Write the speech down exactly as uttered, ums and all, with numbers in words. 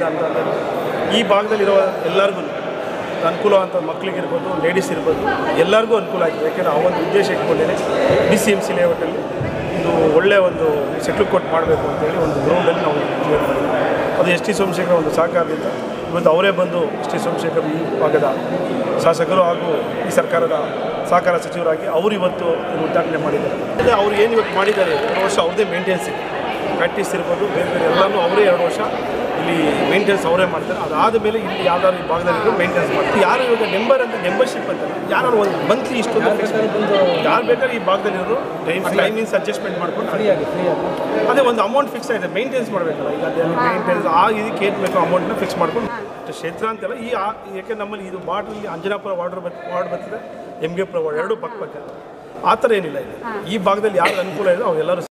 ಅಂತಂದರೆ ಈ ಭಾಗದಲ್ಲಿರೋ ಎಲ್ಲರಿಗೂ ಅನುಕೂಲ ಅಂತ ಮಕ್ಕಳಿಗಿರ್ಬೋದು, ಲೇಡೀಸ್ ಇರ್ಬೋದು, ಎಲ್ಲರಿಗೂ ಅನುಕೂಲ ಆಗಿದೆ. ಯಾಕೆಂದರೆ ಆ ಒಂದು ಉದ್ದೇಶ ಇಟ್ಕೊಂಡೇನೆ ಬಿ ಸಿ ಎಮ್ ಸಿ ಲೇಔಟಲ್ಲಿ ಇದು ಒಳ್ಳೆಯ ಒಂದು ಸೆಟ್ಲ್ ಕೊಟ್ಟು ಮಾಡಬೇಕು ಅಂತೇಳಿ ಒಂದು ಗ್ರೌಂಡಲ್ಲಿ ನಾವು ಕ್ಲಿಯರ್ ಮಾಡಿದ್ವಿ. ಅದು ಎಸ್ ಟಿ ಸೋಮಶೇಖರ್ ಒಂದು ಸಹಕಾರದಿಂದ ಇವತ್ತು ಅವರೇ ಬಂದು ಎಸ್ ಟಿ ಸೋಮಶೇಖರ್ ಈ ಭಾಗದ ಶಾಸಕರು ಹಾಗೂ ಈ ಸರ್ಕಾರದ ಸಹಕಾರ ಸಚಿವರಾಗಿ ಅವರು ಇವತ್ತು ಉದ್ಘಾಟನೆ ಮಾಡಿದ್ದಾರೆ. ಅದೇ ಅವ್ರು ಏನು ಇವತ್ತು ಮಾಡಿದ್ದಾರೆ, ಎರಡು ವರ್ಷ ಅವ್ರದ್ದೇ ಮೇಂಟೆನೆನ್ಸ್ ಇದೆ, ಪ್ರಾಕ್ಟೀಸ್ ಇರ್ಬೋದು, ಬೇರೆ ಬೇರೆ ಎಲ್ಲನೂ ಅವರೇ ಎರಡು ವರ್ಷ ಇಲ್ಲಿ ಮೇಂಟೆನೆನ್ಸ್ ಅವರೇ ಮಾಡ್ತಾರೆ. ಅದಾದ ಮೇಲೆ ಇಲ್ಲಿ ಯಾವ್ದಾದ್ರು ಈ ಭಾಗದಲ್ಲಿ ಮೇಂಟೆನೆನ್ಸ್ ಮಾಡ್ತಾರೆ. ಯಾರು ಇವಾಗ ಮೆಂಬರ್ ಅಂತ ಮೆಂಬರ್ಶಿಪ್ ಅಂತ ಯಾರು ಒಂದು ಮಂತ್ಲಿ ಇಷ್ಟೊಂದು ಯಾರು ಬೇಕಾದ್ರೆ ಈ ಭಾಗದಲ್ಲಿರೋರು ಟೈಮ್ ಟೈಮಿಂಗ್ಸ್ ಅಡ್ಜಸ್ಟ್ಮೆಂಟ್ ಮಾಡ್ಕೊಂಡು ಫ್ರೀಯಾಗಿ ಫ್ರೀಯಾಗಿ ಅದೇ ಒಂದು ಅಮೌಂಟ್ ಫಿಕ್ಸ್ ಆಗಿದೆ, ಮೇಂಟೆನೆನ್ಸ್ ಮಾಡಬೇಕಲ್ಲ. ಈಗ ಅದೇ ಮೇಂಟೆನೆನ್ಸ್ ಆ ಇದಕ್ಕೆ ಏನು ಬೇಕೋ ಅಮೌಂಟ್ನ ಫಿಕ್ಸ್ ಮಾಡ್ಕೊಂಡು ಕ್ಷೇತ್ರ ಅಂತೆಲ್ಲ ಈ ಯಾಕೆ ನಮ್ಮಲ್ಲಿ ಇದು ವಾರ್ಡ್ರಲ್ಲಿ ಅಂಜನಾಪುರ ವಾರ್ಡ್ ವಾರ್ಡ್ ಬರ್ತದೆ, ಹೆಮ್ಮಿಗೆಪುರ ವಾರ್ಡ್ ಎರಡೂ ಪಕ್ಕ ಪಕ್ಕ ಆ ಥರ ಏನಿಲ್ಲ. ಇದೆ ಈ ಭಾಗದಲ್ಲಿ ಯಾರು ಅನುಕೂಲ ಇದೆ ಅವೆಲ್ಲರೂ